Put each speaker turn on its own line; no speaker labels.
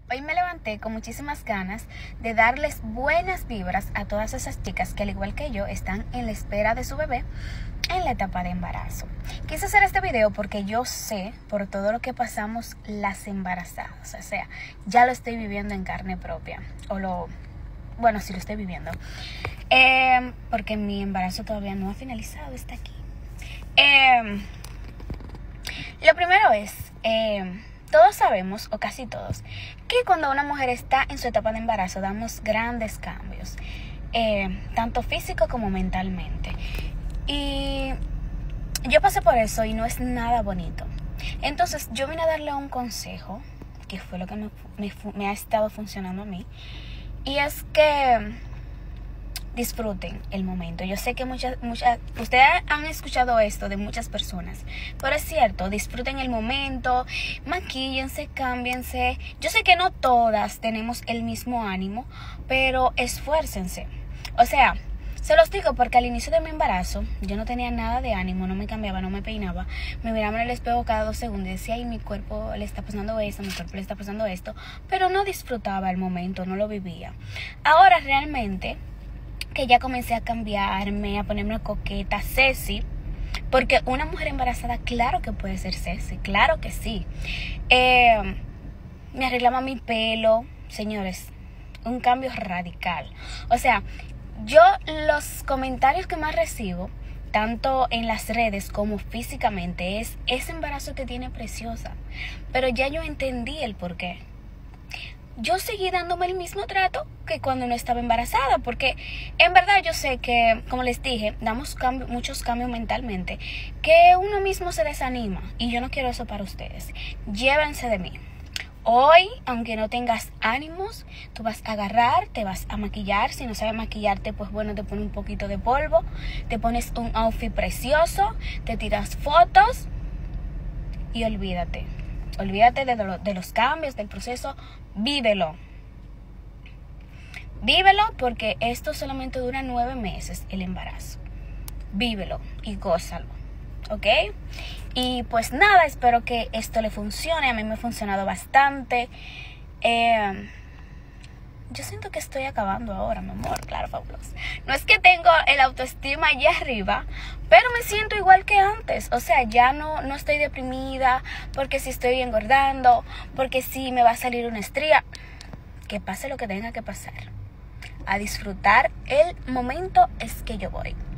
Hoy me levanté con muchísimas ganas de darles buenas vibras a todas esas chicas que al igual que yo están en la espera de su bebé en la etapa de embarazo. Quise hacer este video porque yo sé por todo lo que pasamos las embarazadas, o sea, ya lo estoy viviendo en carne propia, bueno, sí lo estoy viviendo, porque mi embarazo todavía no ha finalizado, está aquí. Lo primero es, todos sabemos, o casi todos, que cuando una mujer está en su etapa de embarazo damos grandes cambios, tanto físico como mentalmente. Y yo pasé por eso y no es nada bonito. Entonces yo vine a darle un consejo, que fue lo que me ha estado funcionando a mí, y es que disfruten el momento. Yo sé que muchas, ustedes han escuchado esto de muchas personas, pero es cierto, disfruten el momento, maquíllense, cámbiense. Yo sé que no todas tenemos el mismo ánimo, pero esfuércense. O sea, se los digo porque al inicio de mi embarazo yo no tenía nada de ánimo, no me cambiaba, no me peinaba, me miraba en el espejo cada 2 segundos y decía, ay, mi cuerpo le está pasando esto, mi cuerpo le está pasando esto, pero no disfrutaba el momento, no lo vivía. Ahora realmente que ya comencé a cambiarme, a ponerme coqueta, sexy, porque una mujer embarazada claro que puede ser sexy, claro que sí. Me arreglaba mi pelo, señores, un cambio radical. O sea, yo los comentarios que más recibo, tanto en las redes como físicamente, es ese embarazo te tiene preciosa. Pero ya yo entendí el porqué. Yo seguí dándome el mismo trato que cuando no estaba embarazada, porque en verdad yo sé que, como les dije, damos muchos cambios mentalmente, que uno mismo se desanima, y yo no quiero eso para ustedes. Llévense de mí. Hoy, aunque no tengas ánimos, tú vas a agarrar, te vas a maquillar. Si no sabes maquillarte, pues bueno, te pones un poquito de polvo, te pones un outfit precioso, te tiras fotos y olvídate. Olvídate de los cambios, del proceso. Vívelo. Vívelo porque esto solamente dura 9 meses, el embarazo. Vívelo y gózalo. ¿Ok? Y pues nada, espero que esto le funcione. A mí me ha funcionado bastante. Yo siento que estoy acabando ahora, mi amor, claro, fabuloso. No es que tengo el autoestima allá arriba, pero me siento igual que antes. O sea, ya no estoy deprimida porque si estoy engordando, porque si me va a salir una estría. Que pase lo que tenga que pasar. A disfrutar el momento es que yo voy.